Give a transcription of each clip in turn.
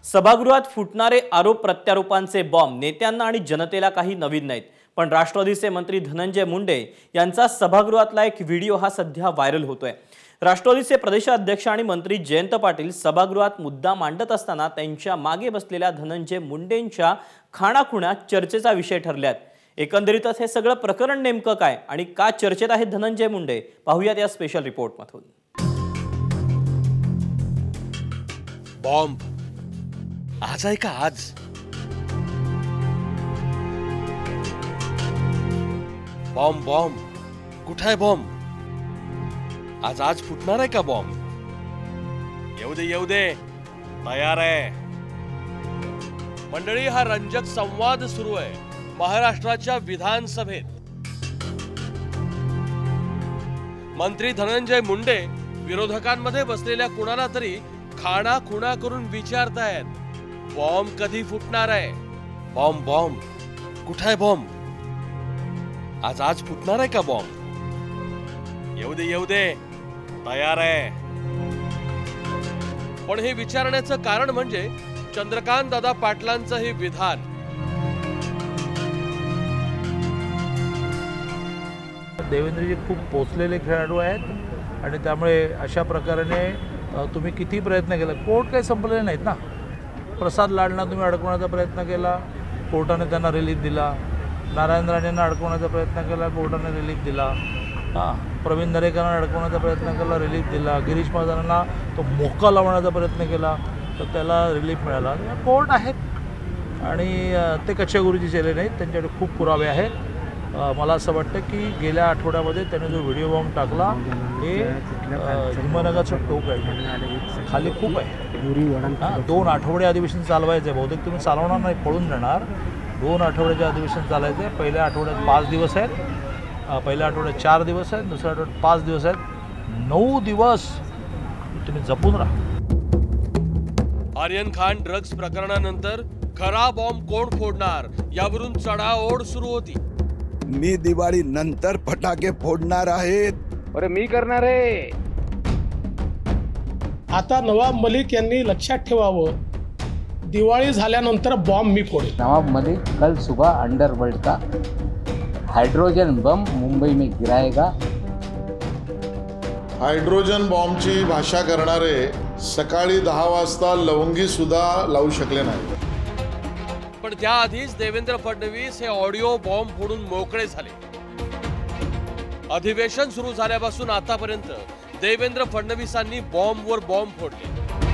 सभागृहात फुटणारे आरोप प्रत्यारोपांचे बॉम्ब नेत्यांना आणि जनतेला काही नवीन नाहीत, पण राष्ट्रवादीचे मंत्री धनंजय मुंडे यांचा सभागृहातला एक व्हिडिओ हा सध्या व्हायरल होतोय। राष्ट्रवादीचे प्रदेशाध्यक्ष आणि मंत्री जयंत पाटील सभागृहात मुद्दा मांडत असताना त्यांच्या मागे बसलेल्या धनंजय मुंडेंच्या खाणाखुणा चर्चेचा विषय ठरल्यात। एकंदरीतच हे सगळं प्रकरण नेमकं काय आणि का चर्चेत आहेत धनंजय मुंडे, पाहूयात या स्पेशल रिपोर्टमधून। बॉम्ब आज आहे का? आज बॉम्ब बॉम्ब कुठे आहे? बॉम्ब आज फुटणार आहे का बॉम्ब? येऊ दे तयार आहे मंडळी। हा रंजक संवाद सुरू आहे महाराष्ट्राच्या विधानसभेत। मंत्री धनंजय मुंडे विरोधकांमध्ये बसलेल्या कुणाला तरी खाणाखुणा करून विचारतायत, बॉम्ब कधी फुटणार आहे? बॉम्ब बॉम्ब कुठे आहे? बॉम्ब आज फुटणार आहे का बॉम्ब? येऊ दे तयार आहे। पण हे विचारण्याचं कारण म्हणजे चंद्रकांत दादा पाटलांचं हे विधान। देवेंद्रजी खूप पोचलेले खेळाडू आहेत आणि त्यामुळे अशा प्रकारे तुम्ही किती प्रयत्न केला, कोर्ट काही संपलेले नाहीत ना। प्रसाद लाडना तुम्ही अडकवण्याचा प्रयत्न केला, कोर्टाने त्यांना रिलीफ दिला। नारायण राणेंना अडकवण्याचा प्रयत्न केला, कोर्टाने रिलीफ दिला। प्रवीण दरेकरांना अडकवण्याचा प्रयत्न केला, रिलीफ दिला। गिरीश महाजनांना तो मोका लावण्याचा प्रयत्न केला तर त्याला रिलीफ मिळाला। कोर्ट आहेत आणि ते कच्च्या गुरुजी केले नाहीत, त्यांच्याकडे खूप पुरावे आहेत। मला असं वाटतं की गेल्या आठवड्यामध्ये त्याने जो व्हिडिओ बॉम्ब टाकला हे हिमनगाचं टोक आहे, खाली खूप आहे। 2 आठवडे अधिवेशन चालवायचं आहे, बहुतेक तुम्ही चालवणार नाही, पळून जाणार। 2 आठवड्याचे अधिवेशन चालायचं आहे। पहिल्या आठवड्यात 5 दिवस आहेत, पहिल्या आठवड्यात 4 दिवस आहेत, दुसऱ्या आठवड्यात 5 दिवस आहेत। 9 दिवस तुम्ही जपून राहा। आर्यन खान ड्रग्ज प्रकरणानंतर खरा बॉम्ब कोण फोडणार यावरून चढाओढ सुरू होती। मी दिवाळी नंतर फटाके फोडणार आहेत। अरे मी करणार आहे। आता नवाब मलिक यांनी लक्षात ठेवावं, दिवाळी झाल्यानंतर बॉम्ब मी फोडेल। नवाब मलिक कल सुबह अंडरवर्ल्ड का हाइड्रोजन बम मुंबई में गिराएगा। हायड्रोजन बॉम्बची भाषा करणारे सकाळी 10 वाजता लवंगी सुद्धा लावू शकले नाही। पण त्याआधीच देवेंद्र फडणवीस हे ऑडिओ बॉम्ब फोडून मोकळे झाले। अधिवेशन सुरू झाल्यापासून आतापर्यंत देवेंद्र फडणवीसांनी बॉम्बवर बॉम्ब फोडले।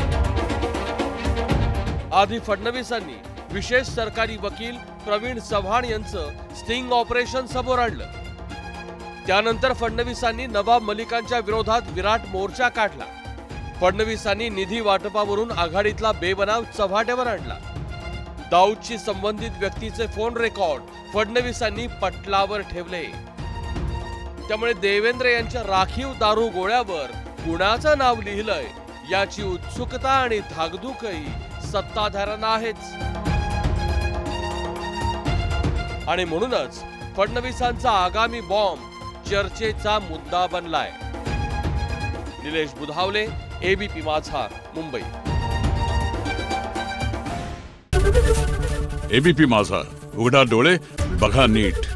आधी फडणवीसांनी विशेष सरकारी वकील प्रवीण चव्हाण यांचं स्टिंग ऑपरेशन समोर आणलं। त्यानंतर फडणवीसांनी नवाब मलिकांच्या विरोधात विराट मोर्चा काढला। फडणवीसांनी निधी वाटपावरून आघाडीतला बेबनाव चव्हाट्यावर आणला। दाऊदशी संबंधित व्यक्तीचे फोन रेकॉर्ड फडणवीसांनी पटलावर ठेवले। त्यामुळे देवेंद्र यांच्या राखीव दारू गोळ्यावर कुणाचं नाव लिहिलंय याची उत्सुकता आणि धाकधूकही सत्ताधाऱ्यांना आहेच। आणि म्हणूनच फडणवीसांचा आगामी बॉम्ब चर्चेचा मुद्दा बनलाय। निलेश बुधावले, एबीपी माझा, मुंबई। एबीपी माझा, उघडा डोळे बघा नीट।